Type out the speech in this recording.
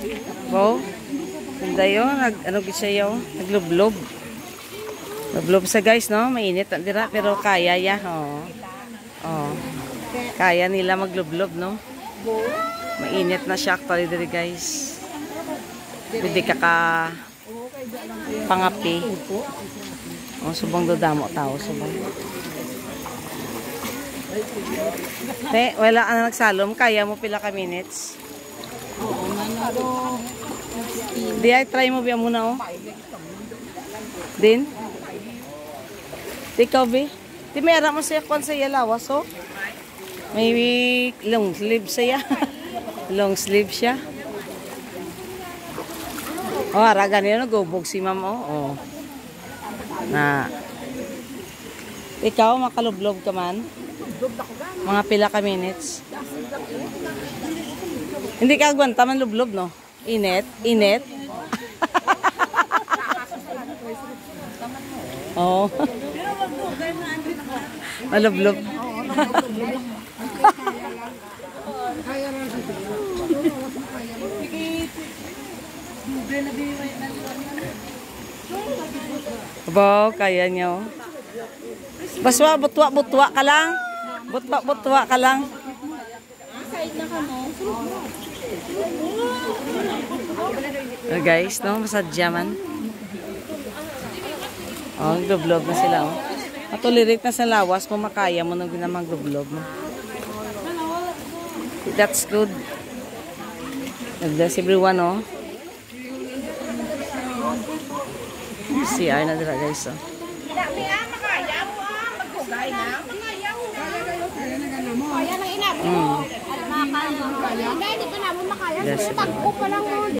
Wow. Ganda yun. Ano siya yun? Naglublob. Naglublob sa guys, no? Mainit. Dira, pero kaya ya. Oh. Oh. Kaya nila maglublob, no? Mainit na siya actually diri guys. Hindi ka pangapi. Oh, subong do damo tao. Subong. Te, wala ka na nagsalom. Kaya mo pila ka minutes? Di ay try mo biya muna oh. Din? Ikaw bi? Di mayara mo siya kung sa lawas oh. May long sleeve siya. Long sleeve siya. Oh, ara ganito nagubog si ma'am oh. Oh. Na. Ikaw makalublob ka man? Mga pila ka minutes. Hindi ka agwanta man lublob no? Init, init. Oh. Malublob. Aba, kaya niyo. Baswa, butwa ka lang. Butwa ka lang. Guys, no, masadya man. Oh, globlob na sila, oh. Matulirik na sa lawas, kung makaya mo nang ginamang globlob mo. That's good. Nag-bless everyone, oh. CR na dira, guys, oh. Yes,